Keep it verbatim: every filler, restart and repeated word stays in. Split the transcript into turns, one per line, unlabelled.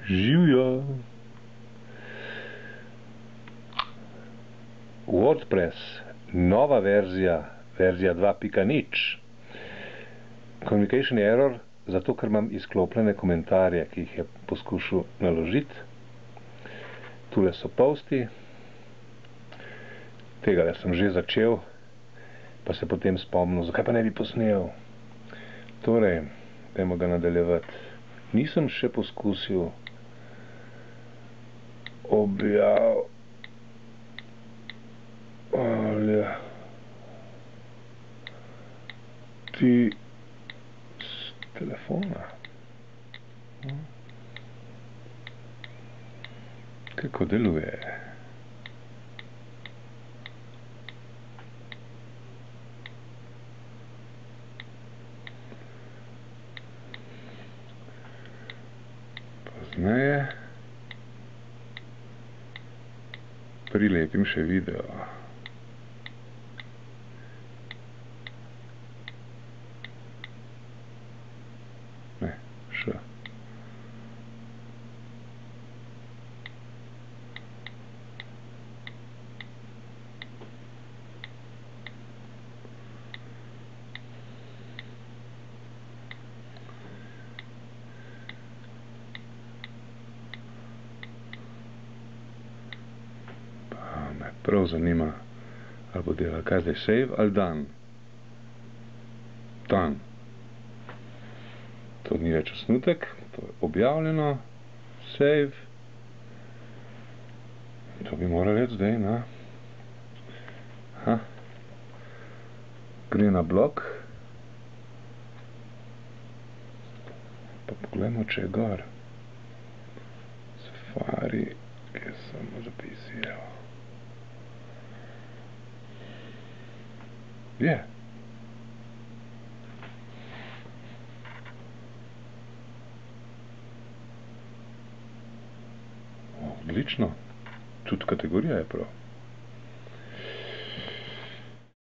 Živjo. WordPress, nova verzija, verzija dva pika nič. Communication error, zato ker imam izklopljene komentarje, ki jih je poskušal naložiti. Tule so posti. Tega sem že začel, pa se potem spomnil, zakaj pa ne bi posnel. Torej, dajmo ga nadaljevati. Nisem še poskusil objav ali ti s telefona. Kako deluje? Pozneje prilepim še video. Ne, še. Me prav zanima, ali bo delal kaj zdaj, save ali done. Done. To ni več osnutek, to je objavljeno, save. To bi morali reči zdaj, na. Aha. Gre na blog. Pa pogledamo, če je gor. Safari, kje samo zapisi, evo. Je. Odlično. Tudi kategorija je prav.